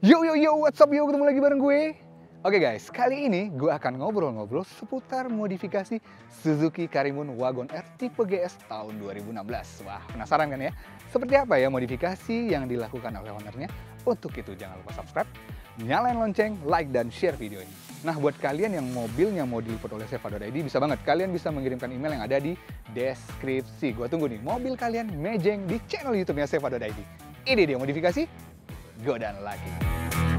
Yo, what's up yo, ketemu lagi bareng gue. Oke guys, kali ini gue akan ngobrol-ngobrol seputar modifikasi Suzuki Karimun Wagon R tipe GS tahun 2016. Wah, penasaran kan ya? Seperti apa ya modifikasi yang dilakukan oleh ownernya? Untuk itu jangan lupa subscribe, nyalain lonceng, like, dan share video ini. Nah, buat kalian yang mobilnya mau diliput oleh Seva.id, bisa banget kalian bisa mengirimkan email yang ada di deskripsi. Gue tunggu nih, mobil kalian mejeng di channel YouTube-nya Seva.id. Ini dia modifikasi Godan lagi.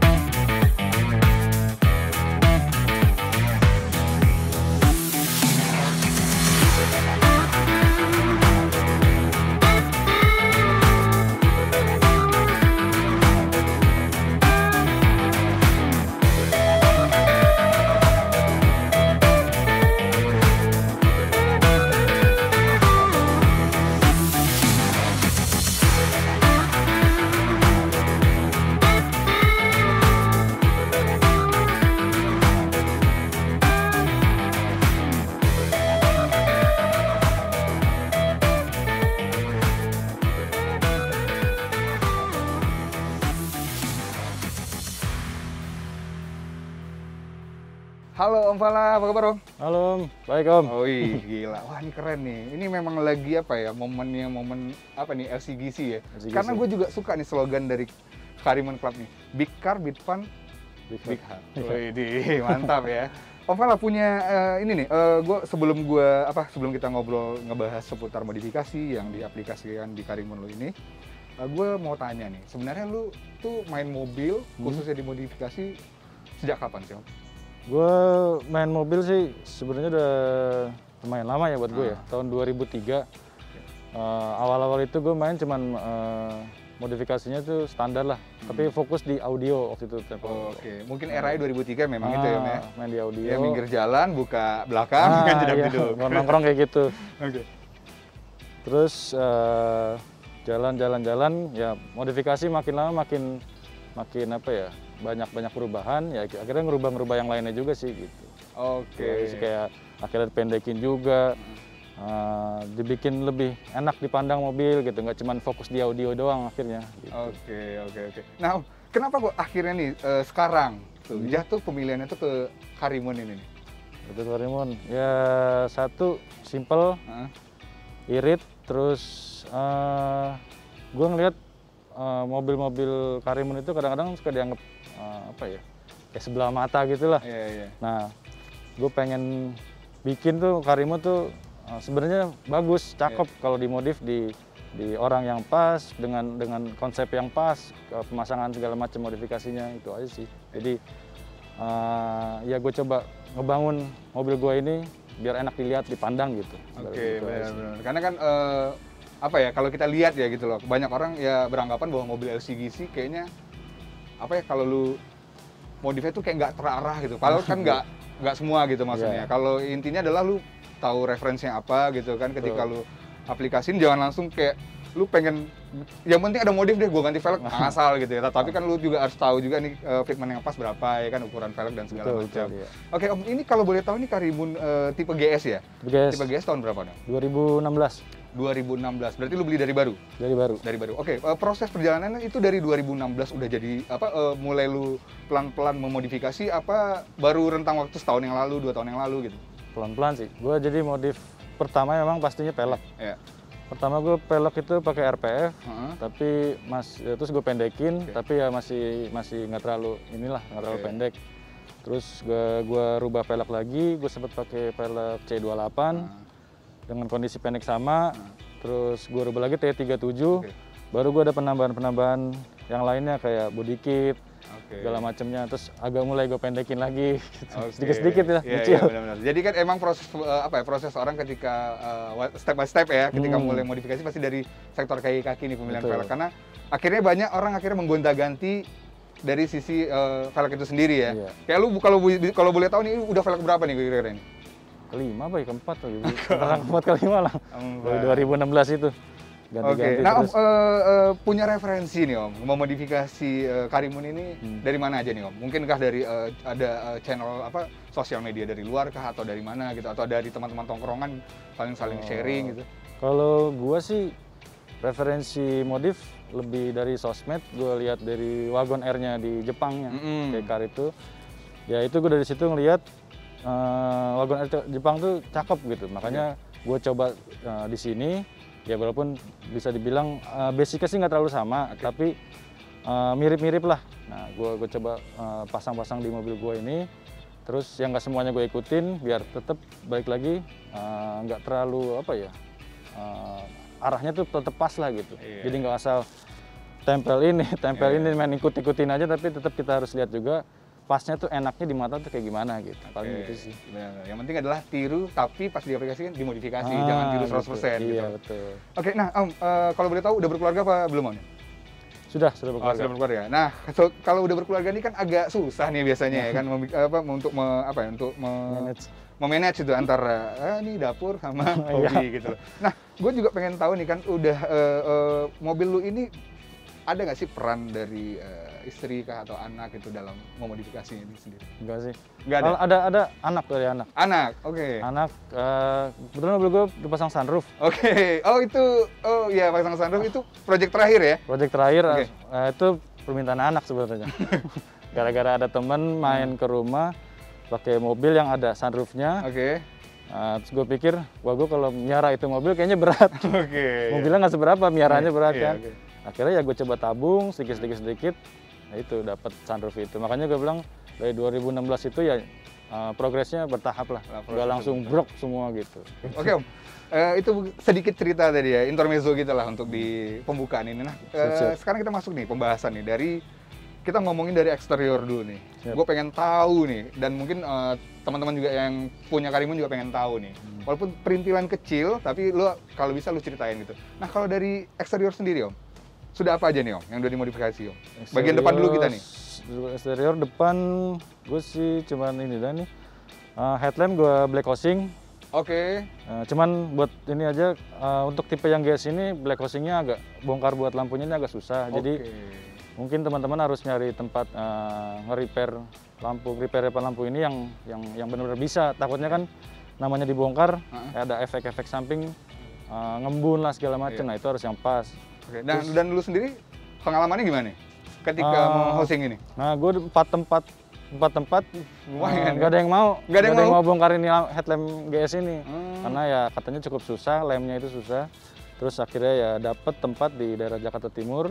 Halo Om Fala, apa kabar Om? Halo Om, baik Om. Oh gila, wah ini keren nih. Ini memang lagi apa ya, momennya momen apa nih, LCGC ya? LCGC. Karena gue juga suka nih slogan dari Karimun Club nih. Big car, big fun, big heart. Wih, mantap ya. Om Fala punya ini nih, sebelum kita ngobrol ngebahas seputar modifikasi yang diaplikasikan di Karimun lo ini, gue mau tanya nih, sebenarnya lu tuh main mobil, khususnya dimodifikasi, sejak kapan sih Om? Gue main mobil sih sebenarnya udah lumayan lama ya buat gue ya. Tahun 2003. Awal-awal itu gue main cuman modifikasinya tuh standar lah. Tapi fokus di audio waktu itu. Oke, mungkin era 2003 memang itu ya, ya. Main di audio. Ya minggir jalan, buka belakang, kan jedak jeduk. Nongkrong kayak gitu. Oke. Terus jalan-jalan ya modifikasi makin lama makin apa ya, banyak perubahan ya, akhirnya ngerubah yang lainnya juga sih gitu. Oke. Kayak akhirnya dipendekin juga, dibikin lebih enak dipandang mobil gitu, nggak cuma fokus di audio doang akhirnya gitu. Oke. Nah Om, kenapa kok akhirnya nih sekarang tuh jatuh pemilihannya tuh ke Karimun ini nih? Itu Karimun ya, satu simple, irit, terus gue ngeliat mobil-mobil Karimun itu kadang-kadang suka dianggap apa ya, kayak sebelah mata gitulah. Iya. Nah, gue pengen bikin tuh Karimun tuh sebenarnya bagus, cakep kalau dimodif di orang yang pas, dengan konsep yang pas, pemasangan segala macam modifikasinya, itu aja sih. Jadi ya gue coba ngebangun mobil gue ini biar enak dilihat, dipandang gitu. Oke, benar-benar. Karena kan apa ya, kalau kita lihat ya gitu loh, banyak orang ya beranggapan bahwa mobil LCGC kayaknya apa ya, kalau lu modifnya tuh kayak nggak terarah gitu. Padahal kan nggak semua gitu maksudnya. Kalau intinya adalah lu tahu referensinya apa gitu kan, ketika lu aplikasiin jangan langsung kayak lu pengen yang penting ada modif deh, gua ganti velg asal gitu ya. Tapi kan lu juga harus tahu juga nih fitment yang pas berapa ya kan, ukuran velg dan segala macam. Iya. Oke Om, ini kalau boleh tahu nih Karimun tipe GS ya? Tipe GS tahun berapa nih? 2016. 2016, berarti lu beli dari baru? Dari baru. Oke, proses perjalanannya itu dari 2016 udah jadi apa, mulai lu pelan-pelan memodifikasi apa baru rentang waktu setahun yang lalu, 2 tahun yang lalu gitu? Pelan-pelan sih. Gue jadi modif pertama memang pastinya pelek. Iya. Pertama gue pelek itu pakai RPF, tapi terus gue pendekin, tapi ya masih nggak terlalu pendek. Terus gue rubah pelek lagi, gue sempat pakai pelek C28 dengan kondisi pendek sama. Terus gue rubah lagi T37, baru gue ada penambahan yang lainnya kayak body kit, segala macamnya. Terus agak mulai gue pendekin lagi, gitu. Sedikit-sedikit ya, kecil. Iya, benar-benar. Jadi kan emang proses orang ketika step by step ya, ketika mulai modifikasi pasti dari sektor kaki nih, pemilihan velg. Karena akhirnya banyak orang menggonta-ganti dari sisi velg itu sendiri ya. Iya. Kayak lu kalau boleh tahu nih udah velg berapa nih kira-kira ini? Kelima apa ya, keempat lagi. Keempat kelima lah. Dari 2016 itu. Oke. Nah Om, punya referensi nih Om, memodifikasi Karimun ini dari mana aja nih Om? Mungkinkah dari ada channel apa, sosial media dari luar kah, atau dari mana gitu, atau dari teman-teman tongkrongan saling sharing gitu? Kalau gua sih referensi modif lebih dari sosmed, gue lihat dari Wagon R-nya di Jepangnya, kayak car itu. Ya itu gue dari situ ngelihat Wagon R Jepang tuh cakep gitu, makanya gue coba di sini. Ya walaupun bisa dibilang basicnya sih nggak terlalu sama, tapi mirip-mirip lah. Nah, gue coba pasang-pasang di mobil gue ini. Terus yang nggak semuanya gue ikutin, biar tetap balik lagi nggak terlalu apa ya, arahnya tuh tetap pas lah gitu. Jadi nggak asal tempel ini main ikut-ikutin aja, tapi tetap kita harus lihat juga pasnya tuh enaknya di mata tuh kayak gimana gitu. Paling gitu sih. Benar. Yang penting adalah tiru, tapi pas diaplikasikan dimodifikasi, jangan tiru 100% gitu. Iya betul. Oke, nah Om, kalau boleh tahu udah berkeluarga apa belum Om? Sudah berkeluarga. Sudah berkeluarga. Nah, kalau udah berkeluarga ini kan agak susah nih biasanya ya kan untuk memanage itu antara ini dapur sama hobi gitu loh. Nah, gue juga pengen tahu nih kan udah mobil lu ini ada nggak sih peran dari istri kah atau anak itu dalam memodifikasi ini sendiri? Enggak sih. Enggak ada. Ada anak dari anak. Anak, oke. Anak kebetulan mobil gue dipasang sunroof. Oke. Oh ya pasang sunroof itu proyek terakhir ya? Proyek terakhir itu permintaan anak sebenarnya. Gara-gara ada temen main ke rumah pakai mobil yang ada sunroofnya. Oke. Terus gue pikir, wah gue kalau miara itu mobil kayaknya berat. Mobilnya nggak seberapa, miaranya berat kan. Akhirnya ya gue coba tabung sedikit. Nah itu dapat sunroof itu. Makanya gue bilang dari 2016 itu ya progresnya bertahap lah. Nggak langsung brok semua gitu. Oke Om. Itu sedikit cerita tadi ya, intermezzo gitu lah untuk di pembukaan ini. Nah, sekarang kita masuk nih pembahasan nih dari kita ngomongin dari eksterior dulu nih. Gue pengen tahu nih, dan mungkin teman-teman juga yang punya Karimun juga pengen tahu nih. Walaupun perintilan kecil, tapi kalau bisa lu ceritain gitu. Nah, kalau dari eksterior sendiri Om, sudah apa aja nih Om yang udah dimodifikasi Om? Bagian depan dulu kita nih. Eksterior depan gue sih cuman ini dah nih. Headlamp gue black housing. Oke. Cuman buat ini aja untuk tipe yang GS ini black housingnya agak bongkar buat lampunya ini agak susah. Jadi mungkin teman-teman harus nyari tempat nge-repair lampu ini yang benar-benar bisa. Takutnya kan namanya dibongkar, ada efek-efek samping, ngembun lah segala macam. Nah itu harus yang pas. Oke. Dan lu sendiri pengalamannya gimana ketika mau housing ini? Nah gue empat tempat nggak ada yang mau bongkar ini headlamp GS ini karena ya katanya cukup susah, lemnya itu susah. Terus akhirnya ya dapet tempat di daerah Jakarta Timur.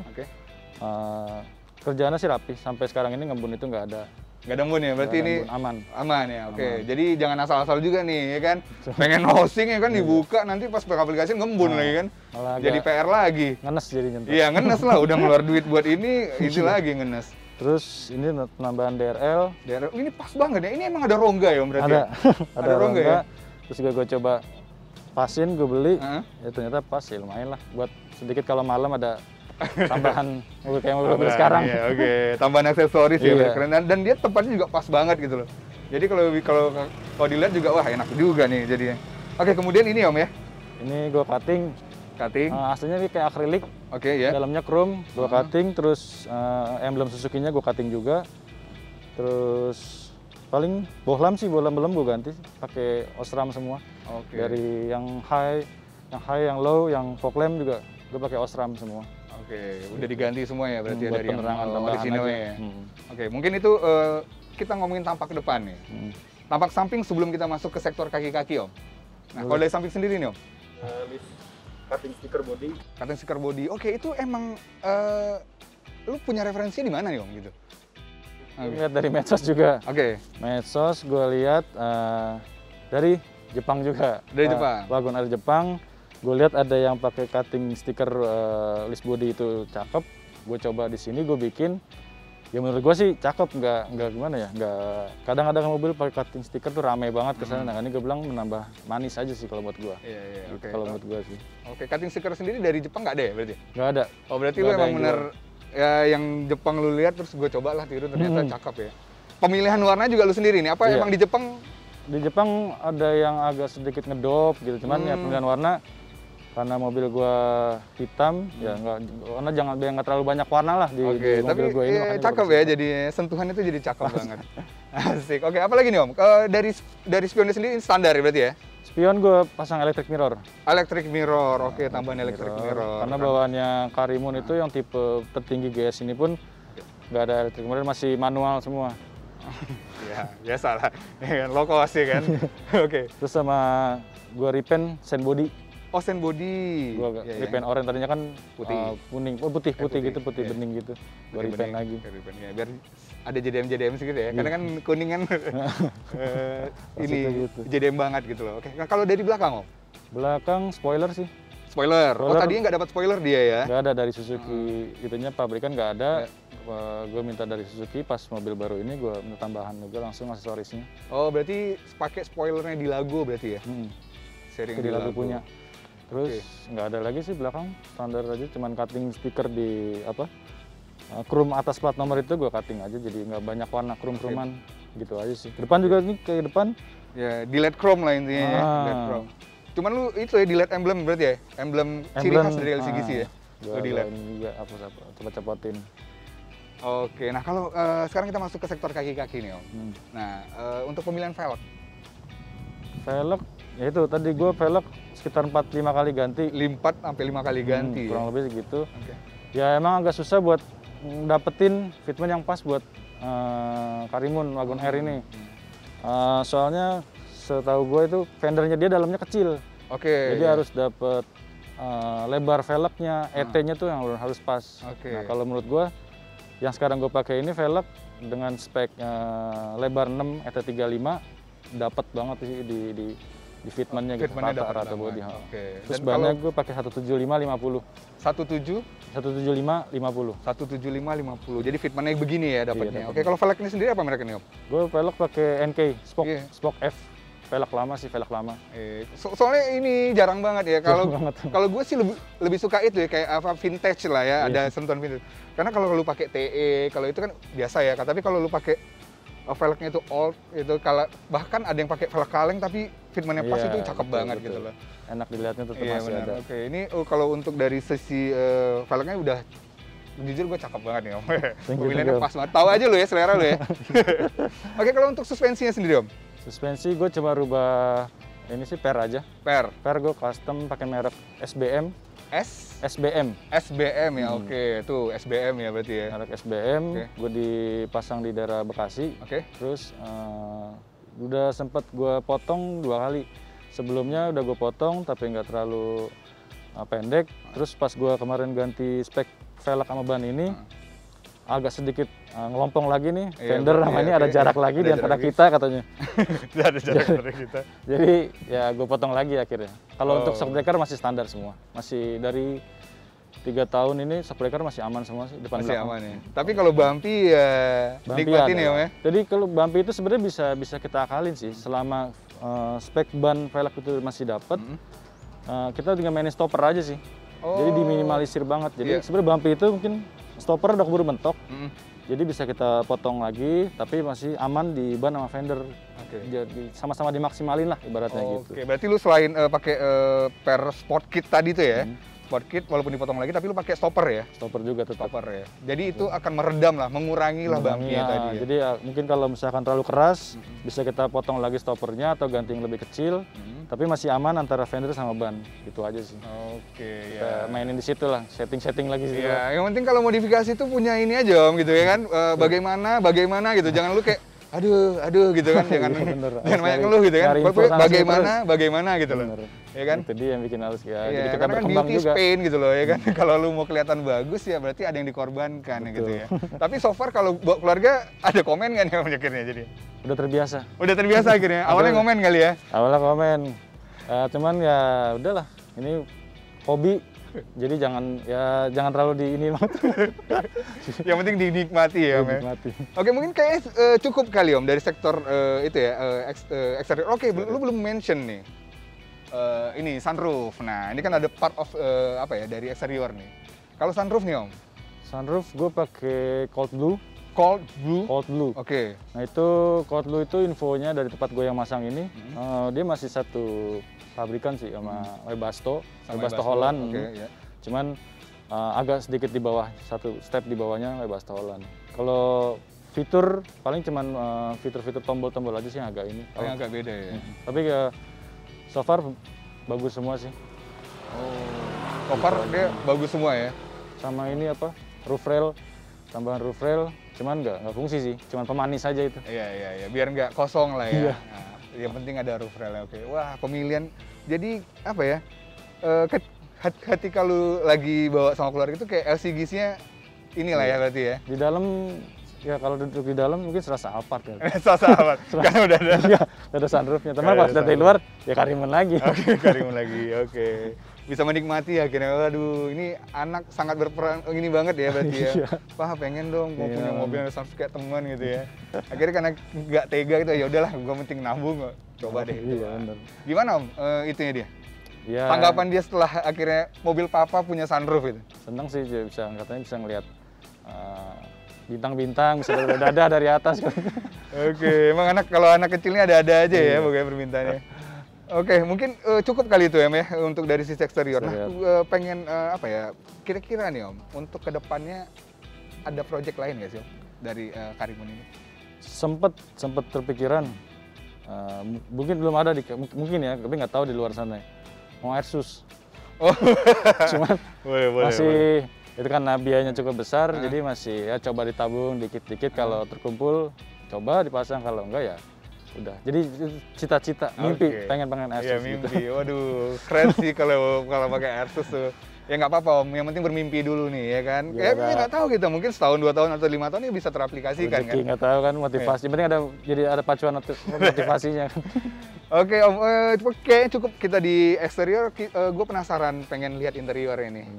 Kerjaannya sih rapi, sampai sekarang ini ngembun itu nggak ada. Nggak ada embun ya, berarti ini aman ya. Oke. Jadi jangan asal-asal juga nih ya kan. Pengen housing ya kan dibuka, nanti pas aplikasi ngembun lagi kan. Jadi PR lagi. Ngenes jadinya. Iya ngenes lah, udah ngeluar duit buat ini lagi ngenes. Terus ini penambahan DRL. Ini pas banget ya, ini emang ada rongga ya Om berarti? Ada rongga ya. Terus gue coba pasin, gue beli, ya ternyata pas ya lumayan lah. Buat sedikit kalau malam ada tambahan kayak mobil sekarang. Iya, oke. Tambahan aksesoris ya, keren. Dan dia tempatnya juga pas banget gitu loh. Jadi kalau dilihat juga wah enak juga nih jadinya. Oke, kemudian ini Om ya. Ini gue cutting. Aslinya ini kayak akrilik. Oke ya. Dalamnya chrome, gue cutting. Terus emblem Suzuki-nya gue cutting juga. Terus paling bohlam belum gue ganti, pakai Osram semua. Dari yang high, yang low, yang fog lamp juga gue pakai Osram semua. Oke, udah diganti semua ya berarti buat dari penerangan yang originalnya ya. Oke, mungkin itu kita ngomongin tampak depan nih. Tampak samping sebelum kita masuk ke sektor kaki-kaki Om. Nah, kalau dari samping sendiri nih Om. Cutting sticker body. Cutting sticker body. Oke, itu emang lu punya referensinya di mana nih Om gitu? Lihat dari medsos juga. Medsos gue lihat dari Jepang juga. Dari Jepang. Wagon R Jepang. Gue lihat ada yang pakai cutting stiker list body itu cakep. Gue coba di sini gue bikin. Ya menurut gue sih cakep, nggak gimana ya, nggak. Kadang-kadang mobil pakai cutting stiker tuh rame banget kesana. Nah ini gue bilang menambah manis aja sih kalau buat gue. Iya. Gitu, kalau menurut gue sih. Oke, cutting stiker sendiri dari Jepang nggak ada ya berarti? Nggak ada. Oh berarti lu emang bener ya yang Jepang lu lihat terus gue coba lah tiru ternyata cakep ya. Pemilihan warna juga lu sendiri nih? Apa emang di Jepang? Di Jepang ada yang agak sedikit ngedop gitu, cuman ya pemilihan warna karena mobil gua hitam ya warna nggak terlalu banyak warna lah di mobil gua ini. Cakep ya, jadi sentuhan itu jadi cakep banget. Asik. Oke, apa lagi nih Om? Dari spionnya sendiri standar ya berarti ya? spion gue pasang electric mirror. Electric mirror, oke, tambahan electric mirror. Karena bawaannya Karimun itu yang tipe tertinggi GS ini pun nggak ada electric mirror, masih manual semua. Ya, biasa lah. Ya kan, low cost ya kan. Oke. Terus sama gue repaint sand body. Oh, sand body. Gue repaint oranye, tadinya kan putih. kuning, putih gitu, putih bening gitu. Gue repaint lagi. Ya, biar ada JDM sedikit ya. Karena kan kuning kan ini gitu. JDM banget gitu loh. Oke. Nah, kalau dari belakang, Om? Belakang spoiler sih. Spoiler. Oh, tadinya nggak dapat spoiler dia ya? Nggak ada dari Suzuki, itunya pabrikan nggak ada. Gue minta dari Suzuki, pas mobil baru ini gue minta tambahan juga langsung aksesorisnya. Oh, berarti pakai spoilernya di Lago berarti ya? Sharing di Lago punya. Terus nggak ada lagi sih belakang, standar aja, cuman cutting stiker di apa, chrome atas plat nomor itu gue cutting aja, jadi nggak banyak warna chrome-chromean gitu aja sih. Depan juga nih kayak depan. Ya, di LED chrome lah intinya ya, LED chrome. Cuman lu itu ya di LED emblem berarti ya? Emblem ciri khas dari LCGC ya? Gue di LED juga coba-cobatin. Oke, nah kalau sekarang kita masuk ke sektor kaki-kaki nih Om. Nah, untuk pemilihan velg? Velg, ya itu tadi gue velg sekitar 4-5 kali ganti. 4-5 kali ganti kurang lebih segitu. Ya emang agak susah buat dapetin fitment yang pas buat Karimun Wagon R ini. Soalnya setahu gue itu fendernya dia dalamnya kecil. Jadi harus dapet lebar velgnya, ET-nya tuh yang harus pas. Nah kalau menurut gue, yang sekarang gue pakai ini velg dengan spek lebar 6 ET35 dapat banget sih di fitmentnya gitu, rata body. Terus bannya gue pakai 175/50. 175/50. Jadi fitmentnya begini ya dapatnya. Oke, kalau velg ini sendiri apa merek ini Om? Gue velg pakai NK Spoke F. Velg lama sih, velg lama. Soalnya ini jarang banget ya. Kalau gue sih lebih suka itu ya, kayak apa vintage lah ya, ada sentuhan vintage. Karena kalau lu pakai TE, kalau itu kan biasa ya. Tapi kalau lu pakai velgnya itu old, itu kalau bahkan ada yang pakai velg kaleng tapi fitmentnya pas itu cakep banget gitu loh. Enak dilihatnya tetap masih ada. Oke, ini kalau untuk dari sisi velgnya udah jujur gue cakep banget nih Om. Pemilihannya pas banget. Tahu aja lu ya selera lu ya. Oke, kalau untuk suspensinya sendiri Om? Suspensi gue coba rubah ini sih per aja. Per gue custom pakai merek SBM. SBM ya, oke. Tuh SBM ya berarti ya. Merek SBM, gue dipasang di daerah Bekasi. Terus udah sempet gue potong 2 kali. Sebelumnya udah gue potong tapi nggak terlalu pendek. Terus pas gue kemarin ganti spek velg sama ban ini, agak sedikit ngelompong lagi nih, fender sama ini ada jarak lagi di antara kita katanya. Ada jarak antara kita. Jadi ya gue potong lagi akhirnya. Kalau untuk shockbreaker masih standar semua, masih dari 3 tahun ini shockbreaker masih aman semua sih, depan masih belakang. Aman ya. Tapi kalau bumpy ya nikmatin ya Om ya. Jadi kalau bumpy itu sebenarnya bisa kita akalin sih, selama spek ban velg itu masih dapat. Kita tinggal mainin stopper aja sih. Jadi diminimalisir banget. Jadi sebenarnya bumpy itu mungkin stopper udah keburu mentok. Jadi bisa kita potong lagi, tapi masih aman di ban sama fender. Jadi sama-sama dimaksimalin lah ibaratnya gitu. Oke, berarti lu selain pakai per sport kit tadi tuh ya, sport kit walaupun dipotong lagi, tapi lu pakai stopper ya? Stopper juga tetap. Stopper ya. Jadi itu akan meredam lah, mengurangi lah bumpy-nya tadi ya. Jadi ya, mungkin kalau misalkan terlalu keras, bisa kita potong lagi stoppernya atau ganti yang lebih kecil. Tapi masih aman antara fender sama ban, gitu aja sih. Kita mainin di situ lah, setting lagi sih. Iya, yang penting kalau modifikasi itu punya ini aja Om gitu ya kan, bagaimana gitu, jangan lu kayak aduh gitu kan, jangan banyak ngeluh gitu kan, bagaimana gitu loh. Ya kan? Itu dia yang bikin harus ya. Jadi kita berkembang kan juga. Pain gitu loh ya kan. Kalau lu mau kelihatan bagus ya berarti ada yang dikorbankan gitu ya. Tapi so far kalau buat keluarga ada komen nggak nih Om akhirnya jadi? Udah terbiasa. Udah terbiasa akhirnya. Awalnya ngomen kali ya? Awalnya komen. Cuman ya udahlah. Ini hobi. Jadi jangan terlalu di ini banget. Yang penting dinikmati ya Om. Oke, mungkin kayaknya cukup kali Om dari sektor itu ya eksterior. Oke, lu belum mention nih. Ini sunroof. Nah, ini kan ada part of dari eksterior nih. Kalau sunroof nih Om? Sunroof gue pakai cold blue. Cold blue? Cold blue. Oke. Nah itu cold blue itu infonya dari tempat gue yang masang ini. Dia masih satu pabrikan sih sama Webasto Holland. Cuman agak sedikit di bawah, satu step di bawahnya Webasto Holland. Kalau fitur paling cuman fitur-fitur tombol-tombol aja sih yang agak ini. Yang agak beda ya. Tapi ya So far bagus semua sih. So far dia bagus semua ya? Sama ini apa, roof rail, tambahan roof rail, cuman nggak fungsi sih, cuman pemanis aja itu. Iya, biar nggak kosong lah ya. Iya. Nah, yang penting ada roof rail, oke. Wah, pemilihan, jadi apa ya, ketika lu lagi bawa sama keluarga itu kayak LCGC-nya inilah ya berarti ya? Di dalam, ya kalau duduk di dalam mungkin serasa Alphard kan. Serasa amat, karena udah ada. Iya, ada sunroofnya, teman pas dari luar, ya Karimun lagi. Oke, Karimun lagi, oke. Bisa menikmati akhirnya, waduh ini anak sangat berperan ini banget ya berarti ya. Iya. Wah pengen dong mau punya mobil yang sama kayak teman gitu ya. Akhirnya karena nggak tega gitu, ya udahlah gue penting nabung kok. Coba deh. Iya, bener. Gimana Om itunya dia? Ya, Tanggapan dia setelah akhirnya mobil papa punya sunroof itu? senang sih, dia katanya bisa ngelihat bintang-bintang, bisa dada dari atas. Oke, emang kalau anak kecilnya ada-ada aja ya pokoknya permintaannya. Oke, mungkin cukup kali itu ya untuk dari sisi eksterior. Nah, pengen apa ya? Kira-kira nih Om, untuk kedepannya ada project lain nggak sih Om dari Karimun ini? Sempet terpikiran, mungkin belum ada mungkin ya, tapi nggak tahu di luar sana. Mau Airsus. Oh, Cuman boleh. itu kan biayanya cukup besar, jadi masih ya coba ditabung dikit-dikit, kalau terkumpul coba dipasang, kalau enggak ya udah. Jadi cita-cita, mimpi, pengen Airsus. Iya, mimpi. Gitu. Waduh, keren sih kalau pakai Airsus tuh. Ya nggak apa-apa Om, yang penting bermimpi dulu nih ya kan. Ya nggak tahu kita, mungkin setahun, 2 tahun atau 5 tahun ya bisa teraplikasikan kan. Nggak tahu kan, motivasi. Penting ada pacuan motivasinya kan. Oke Om, kayaknya cukup kita di eksterior. Gue penasaran pengen lihat interior ini.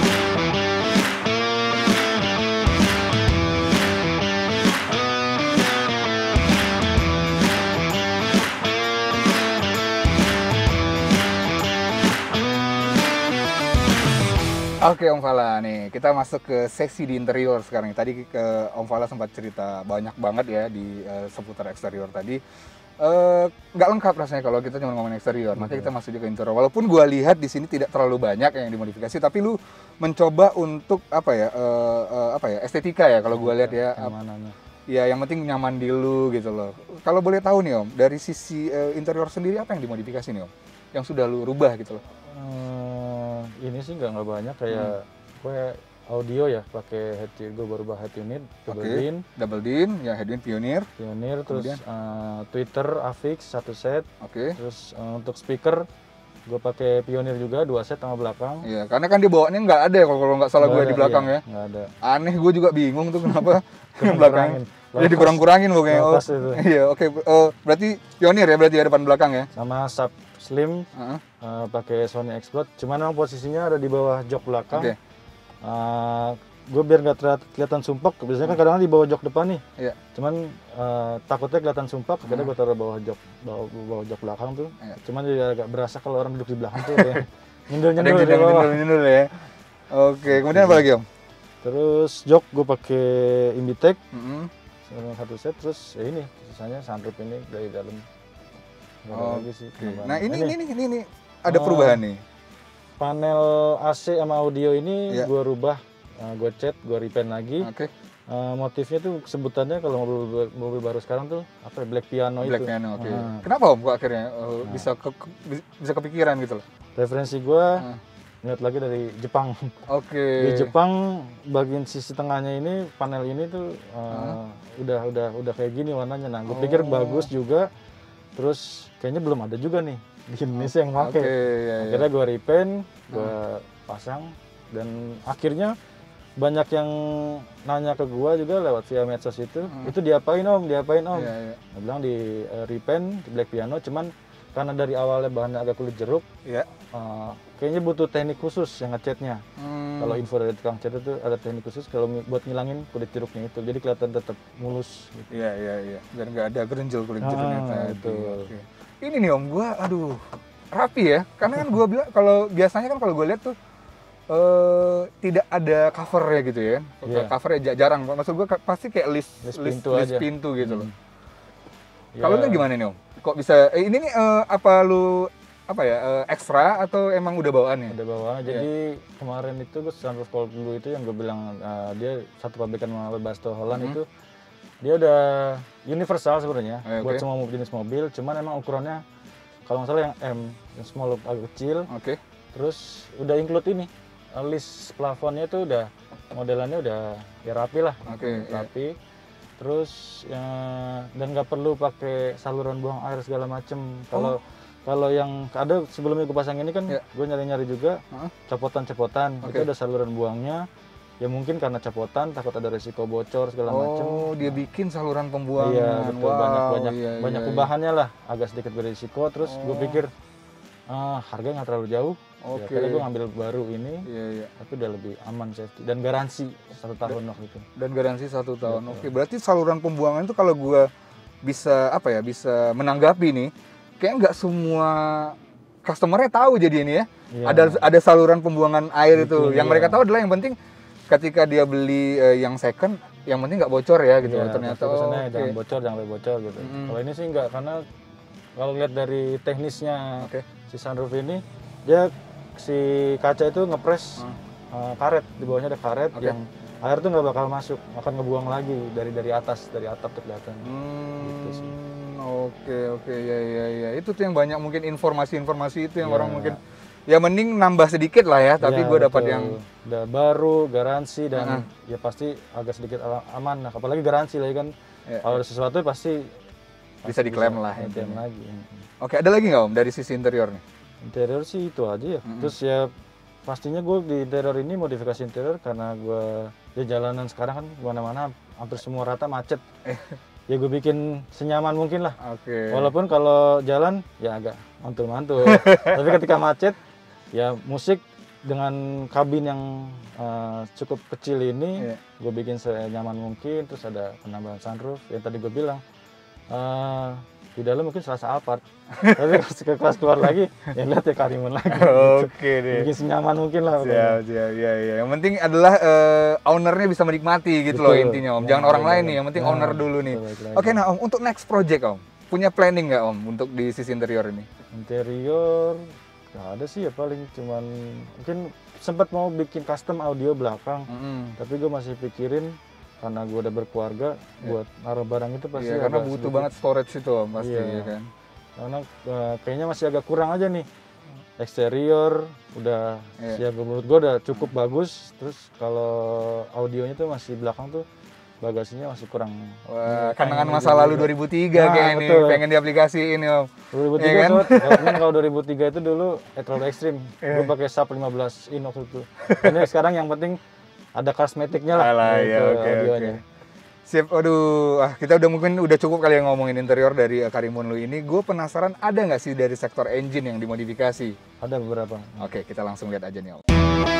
Oke Om Fala, nih kita masuk ke seksi di interior sekarang. Tadi Om Fala sempat cerita banyak banget ya di seputar eksterior tadi. Nggak lengkap rasanya kalau kita cuma ngomongin eksterior. Makanya kita masuk juga ke interior. Walaupun gua lihat di sini tidak terlalu banyak yang dimodifikasi, tapi lu mencoba untuk apa ya estetika ya kalau gua lihat ya. Ya yang penting nyaman di lu gitu loh. Kalau boleh tahu nih Om, dari sisi interior sendiri apa yang dimodifikasi nih Om? Yang sudah lu rubah gitu loh. Ini sih nggak banyak, kayak gue audio ya, pakai gue baru head unit double din ya, head unit Pioneer terus tweeter Avix 1 set. Terus untuk speaker gue pakai Pioneer juga 2 set sama belakang. Iya, karena kan dia bawaannya nggak ada ya kalau nggak salah gue di belakang ya. Nggak ada. Aneh, gue juga bingung tuh kenapa belakang. Jadi kurang-kurangin pokoknya. Iya, oke. Berarti Pioneer ya, berarti ya depan belakang ya. Sama sub slim, pakai Sony Explode, cuman memang posisinya ada di bawah jok belakang. Gue biar nggak kelihatan sumpek, biasanya kan kadang-kadang di bawah jok depan nih. Iya. Cuman takutnya kelihatan sumpek, akhirnya gue taruh bawah jok belakang tuh. Cuman jadi agak berasa kalau orang duduk di belakang tuh ya. Nyundul ya. Oke, kemudian apa lagi Om? Terus jok gue pakai Imbitech, 1 set, terus ya ini sisanya sunroof ini dari dalam. Nah ini ada perubahan nih. Panel AC sama audio ini gue rubah, gue cat, gue repaint lagi. Motifnya tuh sebutannya kalau mobil baru sekarang tuh apa? Black piano itu. Black piano, oke. Kenapa Om kok akhirnya bisa kepikiran gitu loh? Referensi gue lihat lagi dari Jepang. Di Jepang bagian sisi tengahnya ini, panel ini tuh udah kayak gini warnanya. Nah, gue pikir bagus juga. Terus kayaknya belum ada juga nih di Indonesia yang pakai. Akhirnya gue repaint, gue pasang, dan akhirnya banyak yang nanya ke gue juga lewat via medsos itu diapain Om? Dia bilang di repaint, di black piano, cuman karena dari awalnya bahannya agak kulit jeruk, kayaknya butuh teknik khusus yang ngecatnya. Kalau info dari tukang cat itu ada teknik khusus kalau buat ngilangin kulit jeruknya itu, jadi kelihatan tetap mulus. Gitu. Iya. Biar nggak ada gerinjal kulit jeruknya tadi. Ini nih Om, gua rapi ya, karena kan gua bilang kalau biasanya kan kalau gua lihat tuh tidak ada covernya gitu ya. Covernya jarang. Maksud gua pasti kayak list pintu gitu loh. Kalau lu gimana nih Om? Kok bisa ini nih ekstra atau emang udah bawaannya? Udah bawaan. Jadi kemarin itu gue sunroof cold dulu itu yang gue bilang dia satu pabrikan sama Webasto Holland itu dia udah universal sebenarnya buat semua jenis mobil. Cuman emang ukurannya kalau nggak salah yang M, yang small loop agak kecil. Oke. Terus udah include ini, list plafonnya itu udah modelannya udah ya rapi lah, rapi. Terus dan nggak perlu pakai saluran buang air segala macem. Kalau yang ada sebelumnya gue pasang ini kan, gue nyari-nyari juga copotan-copotan. Itu ada saluran buangnya. Ya mungkin karena copotan takut ada resiko bocor segala macem. Oh, dia bikin saluran pembuangan. Iya betul, banyak ubahannya lah, agak sedikit berisiko. Terus gue pikir harganya nggak terlalu jauh. Ya, karena gue ngambil baru ini, tapi udah lebih aman safety dan garansi 1 tahun waktu itu. Dan garansi 1 tahun. Oke, berarti saluran pembuangan itu kalau gue bisa bisa menanggapi nih, kayak nggak semua customernya tahu jadi ini ya. Ada saluran pembuangan air itu. Yang mereka tahu adalah yang penting ketika dia beli yang second, yang penting nggak bocor ya gitu. Ternyata jangan bocor gitu. Kalau ini sih nggak, karena kalau lihat dari teknisnya si sunroof ini, dia si kaca itu ngepres karet, di bawahnya ada karet yang air tuh nggak bakal masuk, akan ngebuang lagi dari atas, dari atap tuh kelihatan. Gitu sih. Oke, ya. Itu tuh yang banyak mungkin informasi itu yang orang mungkin ya mending nambah sedikit lah ya, tapi gue dapat yang udah baru, garansi dan ya pasti agak sedikit aman. Nah, apalagi garansi lah kan. Kalau ada sesuatu pasti bisa diklaim lah. Diklaim lagi. Oke, ada lagi nggak Om dari sisi interior nih? Interior sih itu aja ya. Terus ya pastinya gue di interior ini modifikasi interior karena gue ya jalanan sekarang kan mana-mana hampir semua rata macet. Ya gue bikin senyaman mungkin lah. Walaupun kalau jalan ya agak mantul-mantul. Tapi ketika macet ya musik dengan kabin yang cukup kecil ini gue bikin senyaman mungkin. Terus ada penambahan sunroof yang tadi gue bilang. Di dalam mungkin serasa Alphard, tapi kelas keluar lagi ya lihat ya Karimun lagi. Oke deh. Bikin senyaman mungkin lah. Siap. Yang penting adalah ownernya bisa menikmati gitu. Betul. Loh intinya Om. Jangan orang lain nih, yang penting owner dulu nih. Oke, nah Om, untuk next project Om, punya planning nggak Om untuk di sisi interior ini? Interior nggak ada sih ya, paling cuman mungkin sempat mau bikin custom audio belakang, tapi gue masih pikirin. Karena gue udah berkeluarga, buat naruh barang itu pasti karena butuh banget storage itu Om, pasti ya kan. Karena kayaknya masih agak kurang aja nih. Eksterior udah menurut gue udah cukup bagus. Terus kalau audionya tuh masih belakang tuh bagasinya masih kurang. Wah, kenangan masa lalu 2003 kayak ini, pengen diaplikasiin Om. 2003 ya kan? Kalau 2003 itu dulu terlalu ekstrim. Gue pakai sub 15 in waktu itu. Ini sekarang yang penting ada kosmetiknya lah. Oke. Siap, kita udah cukup kali yang ngomongin interior dari Karimun Lu ini. Gue penasaran ada nggak sih dari sektor engine yang dimodifikasi? Ada beberapa. Oke, kita langsung lihat aja nih Om.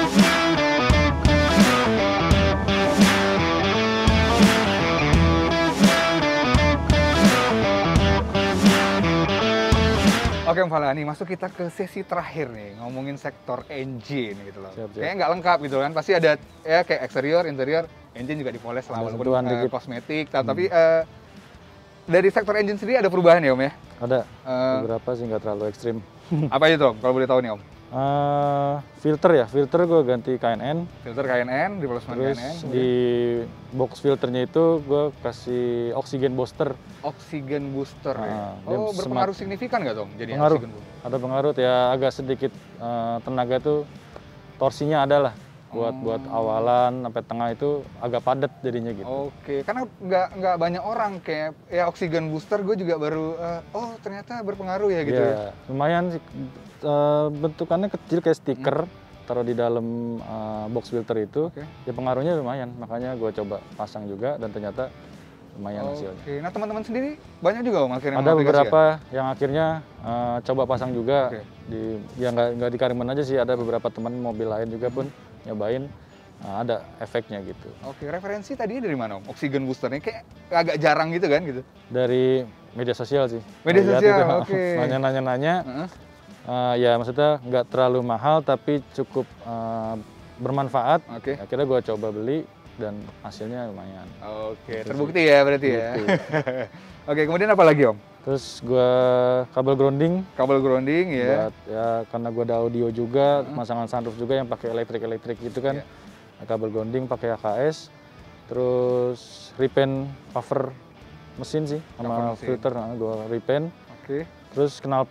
Oke Om Falani, masuk kita ke sesi terakhir nih, ngomongin sektor engine gitu loh. Kayaknya nggak lengkap gitu kan, pasti ada ya kayak eksterior, interior, engine juga dipoles lah walaupun kosmetik. Tapi dari sektor engine sendiri ada perubahan ya Om ya? Ada, beberapa sih nggak terlalu ekstrim. Apa aja tuh Om, kalau boleh tahu nih Om? Filter gue ganti KNN. Filter KNN, replacement terus KNN. Di box filternya itu gue kasih oksigen booster. Oksigen booster ya? Berpengaruh signifikan nggak Tom? Jadi pengaruh, ada pengaruh ya, agak sedikit tenaga tuh torsinya ada lah. Buat awalan sampai tengah itu agak padat jadinya gitu. Oke, karena nggak banyak orang kayak ya oksigen booster gue juga baru ternyata berpengaruh ya gitu ya. Lumayan sih, bentukannya kecil kayak stiker, taruh di dalam box filter itu. Ya pengaruhnya lumayan, makanya gue coba pasang juga dan ternyata lumayan hasilnya. Oke, nah teman-teman sendiri banyak juga Om akhirnya ada beberapa yang akhirnya coba pasang juga. Ya nggak di Karimun aja sih, ada beberapa teman mobil lain juga pun nyobain, ada efeknya gitu. Oke, referensi tadinya dari mana Om? Oksigen boosternya kayak agak jarang gitu kan gitu? Dari media sosial sih. Media sosial, oke. Nanya-nanya, ya maksudnya nggak terlalu mahal tapi cukup bermanfaat. Akhirnya gue coba beli dan hasilnya lumayan. Oke, terbukti ya berarti ya. Oke, kemudian apa lagi Om? Terus gue kabel grounding ya. Buat, ya karena gue ada audio juga, pemasangan sunroof juga yang pakai elektrik gitu kan. Kabel grounding pakai AKS. Terus repaint cover mesin sih sama filter, gue repaint. Terus knalpot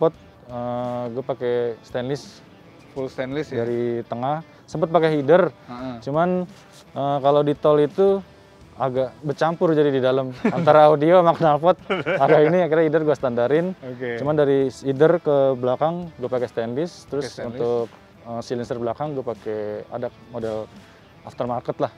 gue pakai stainless Full stainless ya? dari tengah. Sempet pakai header, cuman kalau di tol itu agak bercampur jadi di dalam antara audio sama knalpot. Ada ini akhirnya header gue standarin. Cuman dari header ke belakang gue pakai stainless. Terus untuk silinder belakang gue pakai ada model aftermarket lah.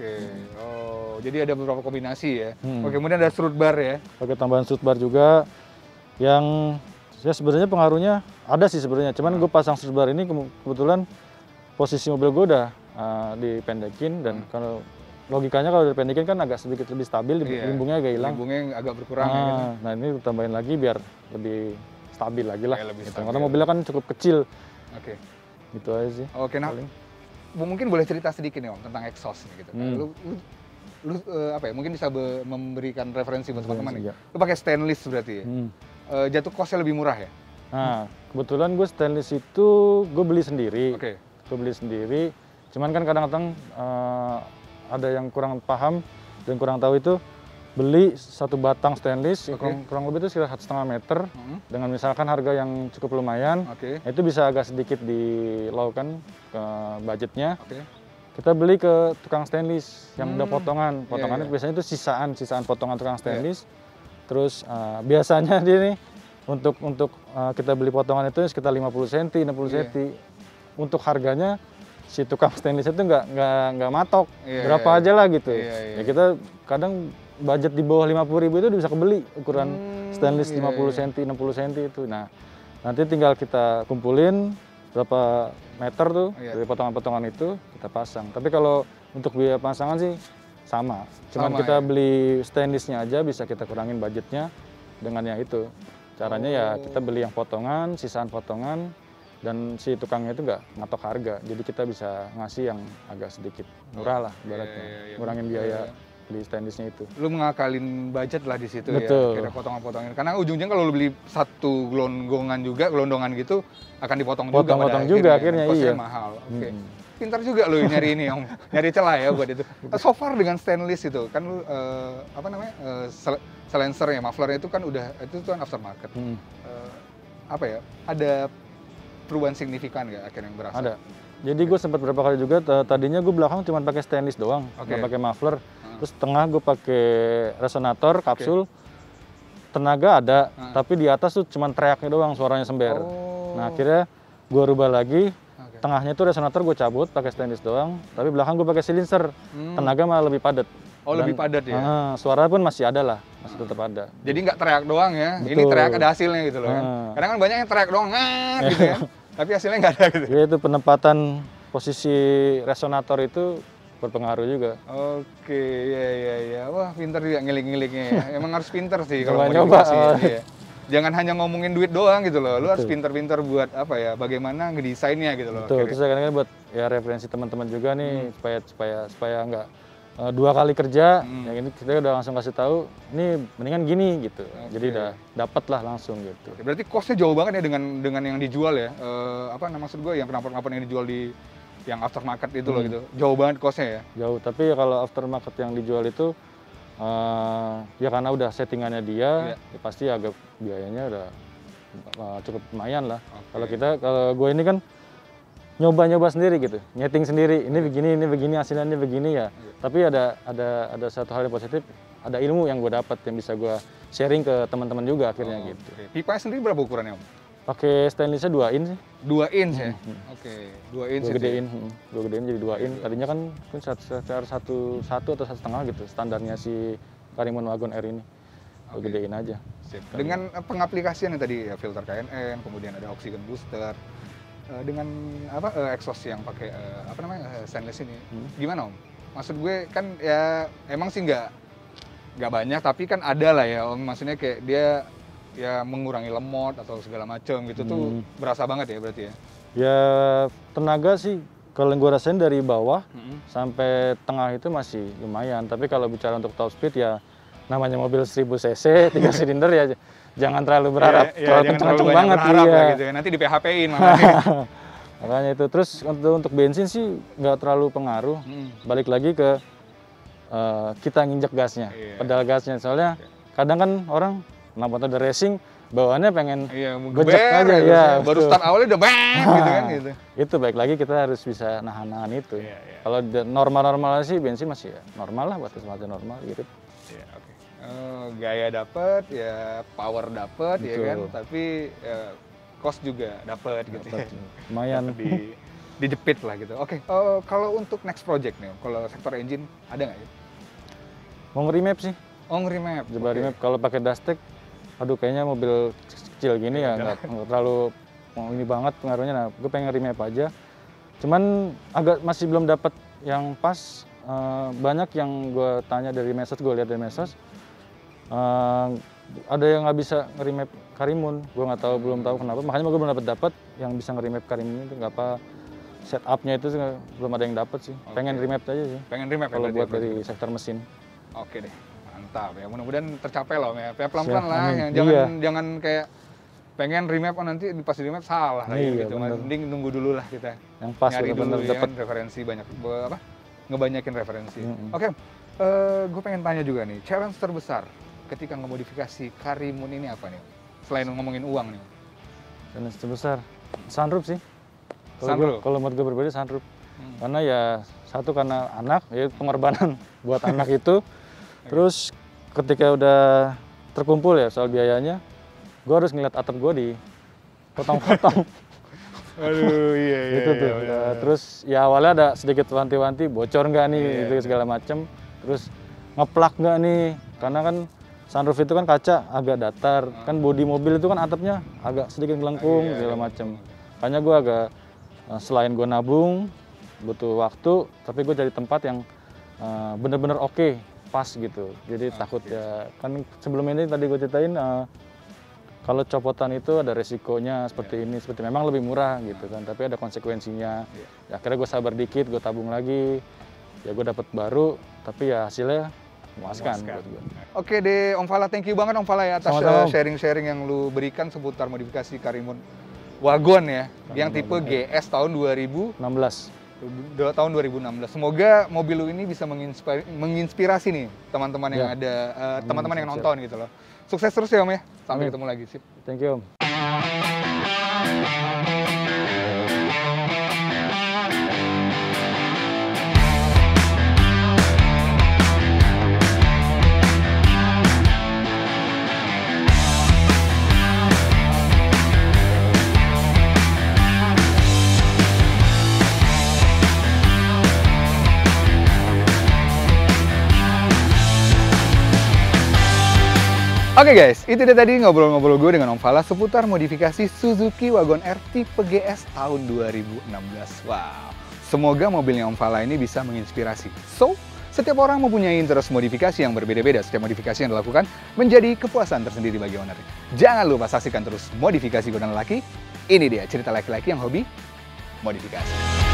Oh, jadi ada beberapa kombinasi ya. Kemudian ada strut bar ya. Pakai tambahan strut bar juga yang ya sebenarnya pengaruhnya ada sih sebenarnya. Cuman gue pasang strut bar ini kebetulan posisi mobil gue udah dipendekin dan kalau logikanya kalau dipendekin kan agak sedikit lebih stabil, limbungnya agak hilang. Limbungnya agak berkurang ya kan? Nah ini tambahin lagi biar lebih stabil lagi lah. Lebih gitu. stabil. Karena mobilnya kan cukup kecil. Gitu aja sih. Nah mungkin boleh cerita sedikit nih Om tentang exhaust nih gitu. Lu apa ya? Mungkin bisa memberikan referensi buat teman-teman nih. Lu pakai stainless berarti ya. Jatuh cost-nya lebih murah ya? Nah kebetulan gue stainless itu gue beli sendiri. Gue beli sendiri. Cuman kan kadang-kadang ada yang kurang paham dan kurang tahu itu beli satu batang stainless kurang lebih itu sekitar 1,5 meter dengan misalkan harga yang cukup lumayan, itu bisa agak sedikit dilaukan ke budgetnya. Kita beli ke tukang stainless yang udah potongannya biasanya itu sisaan potongan tukang stainless. Terus biasanya dia nih untuk kita beli potongan itu sekitar 50 cm, 60 cm. Untuk harganya si tukang stainless itu nggak matok berapa aja lah gitu. Ya kita kadang budget di bawah 50.000 itu bisa kebeli ukuran stainless 50 cm, 60 cm itu. Nah nanti tinggal kita kumpulin berapa meter tuh dari potongan-potongan itu kita pasang. Tapi kalau untuk biaya pasangan sih sama. Cuman kita beli stainlessnya aja bisa kita kurangin budgetnya dengan yang itu. Caranya ya kita beli yang potongan, sisaan potongan. Dan si tukangnya itu nggak ngatok harga, jadi kita bisa ngasih yang agak sedikit murah lah, ibaratnya, ngurangin biaya beli stainlessnya itu. Lu mengakalin budget lah di situ. Betul. Ya, kira potongan-potongan. Karena ujungnya kalau lu beli satu gelondongan gitu akan dipotong juga akhirnya iya. Mahal. Pintar juga lu nyari ini, Om. Nyari celah ya buat itu. So far dengan stainless itu kan lu silencernya, mufflernya itu kan udah itu kan aftermarket. Apa ya? Ada perubahan signifikan nggak akhirnya yang berasa? Ada. Jadi gue sempat berapa kali juga, tadinya gue belakang cuma pakai stainless doang, nggak pakai muffler. Terus tengah gue pakai resonator kapsul, tenaga ada, tapi di atas tuh cuma teriaknya doang, suaranya sember. Nah akhirnya gue rubah lagi, tengahnya itu resonator gue cabut pakai stainless doang, tapi belakang gue pakai silinder, tenaga malah lebih padat. Lebih padat ya? Suara pun masih ada lah, masih tetap ada. Jadi nggak teriak doang ya, ini teriak ada hasilnya gitu loh kan. Kadang kan banyak yang teriak doang, gitu ya. Tapi hasilnya nggak ada gitu. Ya itu penempatan posisi resonator itu berpengaruh juga. Ya. Wah pinter juga ngilik-ngiliknya ya. Emang harus pinter sih kalau mau nyoba. Ya. Jangan hanya ngomongin duit doang gitu loh. Lu harus pinter-pinter buat apa ya, bagaimana ngedesainnya gitu loh. Betul, terus kadang-kadang buat ya referensi teman-teman juga nih supaya nggak 2 kali kerja, yang ini kita udah langsung kasih tahu, ini mendingan gini gitu. Jadi udah dapet lah langsung gitu. Berarti cost-nya jauh banget ya dengan yang dijual ya. Maksud gue yang knalpot yang dijual di yang aftermarket itu loh gitu. Jauh banget cost-nya ya. Jauh, tapi kalau aftermarket yang dijual itu ya karena udah settingannya dia, ya pasti agak biayanya udah cukup lumayan lah. Kalau gue ini kan nyoba sendiri gitu, nyeting sendiri, ini begini, hasilnya ini begini ya. Tapi ada satu hal yang positif, ada ilmu yang gue dapat yang bisa gue sharing ke teman-teman juga akhirnya gitu. Pipanya sendiri berapa ukurannya Om? Pakai stainlessnya 2 in sih. 2 inch ya? 2 inch. Gue gedein jadi 2 in. Tadinya kan sekitar 1 atau 1,5 gitu standarnya si Karimun Wagon R ini. Gue gedein aja. Dengan pengaplikasian yang tadi ya filter KNN, kemudian ada oxygen booster. Dengan exhaust yang pakai stainless ini, gimana Om? Maksud gue kan ya emang sih nggak banyak, tapi kan ada lah ya Om. Maksudnya kayak dia ya mengurangi lemot atau segala macam gitu tuh berasa banget ya berarti ya? Ya tenaga sih kalau yang gue rasain dari bawah sampai tengah itu masih lumayan. Tapi kalau bicara untuk top speed ya namanya mobil 1000 cc 3 silinder ya. Jangan terlalu berharap, terlalu kenceng banget gitu ya. Nanti di PHP-in makanya. Makanya itu. Terus untuk bensin sih nggak terlalu pengaruh. Balik lagi ke kita nginjek gasnya, pedal gasnya. Soalnya kadang kan orang Kenapa udah racing, bawaannya pengen Iya, gojek aja gitu ya. Baru betul. start awalnya udah bang gitu kan gitu. Itu baik lagi kita harus bisa nahan-nahan itu. Iya, iya. Kalau normal-normal sih bensin masih ya normal lah, batas masih normal gitu. Iya, oke. Gaya dapet, ya power dapet, ya Betul. kan. Tapi cost juga dapet gitu ya. Lumayan. Dijepit lah gitu. Oke, kalau untuk next project nih, kalau sektor engine ada nggak ya? Mau nge-remap sih. Oh, nge-remap. Coba Oke. remap. Kalau pakai Dustech, aduh kayaknya mobil kecil gini ya nggak terlalu ini banget pengaruhnya. Nah, gue pengen remap aja. Cuman agak masih belum dapat yang pas. Banyak yang gue tanya dari medsos, gue lihat dari medsos. Ada yang nggak bisa nge-remap Karimun. Gue nggak tahu, belum tahu kenapa. Makanya gue belum dapat yang bisa nge-remap Karimun itu nggak apa. Setupnya itu belum ada yang dapat sih. Oke. Pengen remap aja sih. Pengen remap ya Kalau berarti buat ya, dari berarti. sektor mesin. Oke deh, mantap ya. Mudah-mudahan tercapai loh ya. Pelan-pelan Siap, lah, amin. yang Iya. jangan kayak pengen remap nanti pas di remap salah lah Iya, gitu. bener. Mending nunggu dulu lah kita. Yang pas Nyari dulu benar-benar ya dapat. kan, referensi banyak ngebanyakin referensi. Mm-mm. Oke, gue pengen tanya juga nih, challenge terbesar ketika ngemodifikasi Karimun ini apa nih? Selain ngomongin uang nih. Dan sebesar sunroof sih. Sunroof? Kalau menurut gue berbeda sunroof. Karena ya satu karena anak, ya pengorbanan buat anak itu. Terus ketika udah terkumpul ya soal biayanya, gue harus ngeliat atap gue dipotong-potong. Aduh, iya Gitu tuh. Terus ya awalnya ada sedikit wanti-wanti, bocor nggak nih, Iya, itu segala macem. Terus ngeplak nggak nih, karena kan sunroof itu kan kaca agak datar, kan bodi mobil itu kan atapnya agak sedikit melengkung, Iya, segala iya. macem. Makanya gue agak, selain gue nabung, butuh waktu, tapi gue cari tempat yang bener-bener oke, pas gitu. Jadi takut ya, kan sebelum ini tadi gue ceritain, kalau copotan itu ada resikonya seperti ini, seperti memang lebih murah gitu kan, tapi ada konsekuensinya. Ya, akhirnya gue sabar dikit, gue tabung lagi, ya gue dapat baru, tapi ya hasilnya memuaskan buat gue. Oke deh, Om Fala, thank you banget Om Fala ya atas Sama-sama, Om. sharing-sharing yang lu berikan seputar modifikasi Karimun Wagon ya, yang tipe GS tahun 16. tahun 2016. Semoga mobil lu ini bisa menginspirasi nih teman-teman yang Ya. ada, teman-teman yang siap. nonton gitu loh. Sukses terus ya Om ya. Sampai Amin. ketemu lagi. Sip. Thank you, Om. Oke guys, itu dia tadi ngobrol-ngobrol gue dengan Om Fala seputar modifikasi Suzuki Wagon R tipe GS tahun 2016. Wow, semoga mobilnya Om Fala ini bisa menginspirasi. So, setiap orang mempunyai interest modifikasi yang berbeda-beda. Setiap modifikasi yang dilakukan menjadi kepuasan tersendiri bagi owner. Jangan lupa saksikan terus modifikasi Godaan Laki. Ini dia cerita laki-laki yang hobi modifikasi.